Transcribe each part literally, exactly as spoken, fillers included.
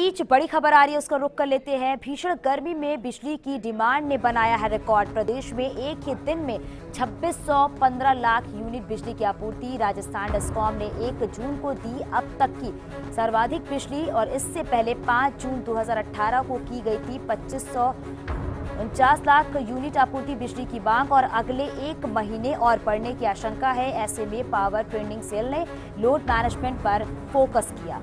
बीच बड़ी खबर आ रही है, उसका रुख कर लेते हैं। भीषण गर्मी में बिजली की डिमांड ने बनाया है रिकॉर्ड। प्रदेश में एक ही दिन में छब्बीस सौ पंद्रह लाख यूनिट बिजली की आपूर्ति राजस्थान डिस्कॉम ने एक जून को दी अब तक की सर्वाधिक बिजली, और इससे पहले पाँच जून दो हज़ार अठारह को की गई थी पच्चीस सौ उनचास लाख यूनिट आपूर्ति बिजली की मांग, और अगले एक महीने और बढ़ने की आशंका है। ऐसे में पावर ट्रेडिंग सेल ने लोड मैनेजमेंट पर फोकस किया।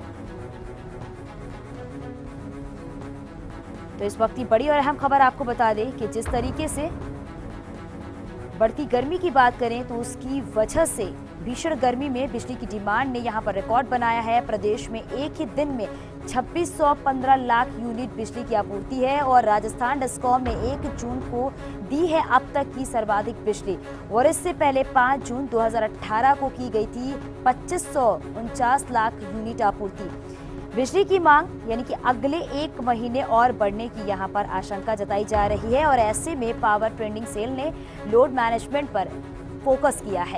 तो इस वक्त की बड़ी और अहम खबर आपको बता दें कि जिस तरीके से बढ़ती गर्मी की बात करें तो उसकी वजह से भीषण गर्मी में बिजली की डिमांड ने यहां पर रिकॉर्ड बनाया है। प्रदेश में एक ही दिन में छब्बीस सौ पंद्रह लाख यूनिट बिजली की आपूर्ति है, और राजस्थान डिस्कॉम ने एक जून को दी है अब तक की सर्वाधिक बिजली, और इससे पहले पाँच जून दो हज़ार अठारह को की गई थी पच्चीस सौ उनचास लाख यूनिट आपूर्ति। बिजली की मांग यानी कि अगले एक महीने और बढ़ने की यहां पर आशंका जताई जा रही है, और ऐसे में पावर ट्रेडिंग सेल ने लोड मैनेजमेंट पर फोकस किया है।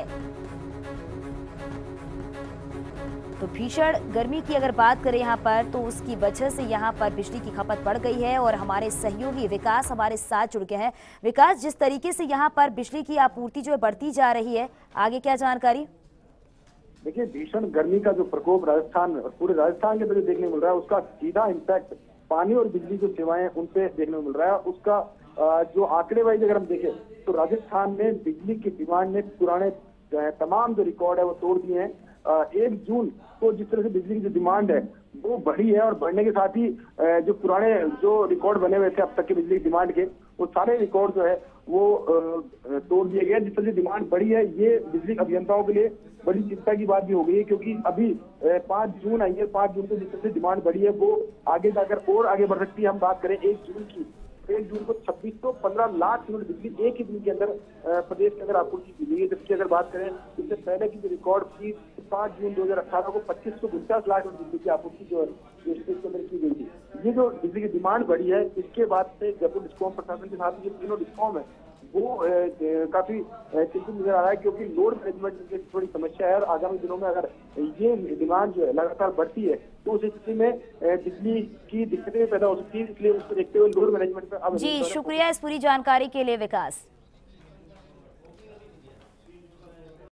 तो भीषण गर्मी की अगर बात करें यहां पर, तो उसकी वजह से यहां पर बिजली की खपत बढ़ गई है, और हमारे सहयोगी विकास हमारे साथ जुड़ गए हैं। विकास, जिस तरीके से यहां पर बिजली की आपूर्ति जो है बढ़ती जा रही है, आगे क्या जानकारी? देखिए, भीषण गर्मी का जो प्रकोप राजस्थान और पूरे राजस्थान के अंदर देखने को मिल रहा है, उसका सीधा इम्पैक्ट पानी और बिजली जो सेवाएं उन पे देखने को मिल रहा है। उसका जो आंकड़े वाइज अगर हम देखें तो राजस्थान में बिजली की डिमांड ने पुराने जो है तमाम जो रिकॉर्ड है वो तोड़ दिए हैं। एक जून को जिस तरह से बिजली की जो डिमांड है वो बढ़ी है, और बढ़ने के साथ ही जो पुराने जो रिकॉर्ड बने हुए थे अब तक के बिजली की डिमांड के, वो सारे रिकॉर्ड जो है वो तोड़ दिए गए। जिस तरह से डिमांड बढ़ी है, ये बिजली अभियंताओं के लिए बड़ी चिंता की बात भी हो गई है, क्योंकि अभी पाँच जून आई है, पाँच जून को जिस तरह से डिमांड बढ़ी है वो आगे जाकर और आगे बढ़ सकती है। हम बात करें एक जून की, एक जून को छब्बीस सौ पंद्रह लाख यूनिट बिजली एक ही दिन के अंदर प्रदेश के अंदर आपूर्ति की गई है। जबकि अगर बात करें इससे पहले की जो रिकॉर्ड थी पाँच जून दो हजार अठारह को पच्चीस सौ उनचास लाख यूनिट बिजली की आपूर्ति जो है स्टेट के अंदर की गई थी। ये जो बिजली की डिमांड बढ़ी है, इसके बाद से जयपुर डिस्कॉम प्रशासन के साथ ये तीनों डिस्कॉम है वो काफी चिंतित नजर आ रहा है, क्योंकि लोड मैनेजमेंट की थोड़ी समस्या है, और आगामी दिनों में अगर ये डिमांड जो है लगातार बढ़ती है तो उस स्थिति में बिजली की दिक्कतें पैदा हो सकती है। इसलिए उसको देखते हुए लोड मैनेजमेंट पर अब जी शुक्रिया इस पूरी जानकारी के लिए विकास।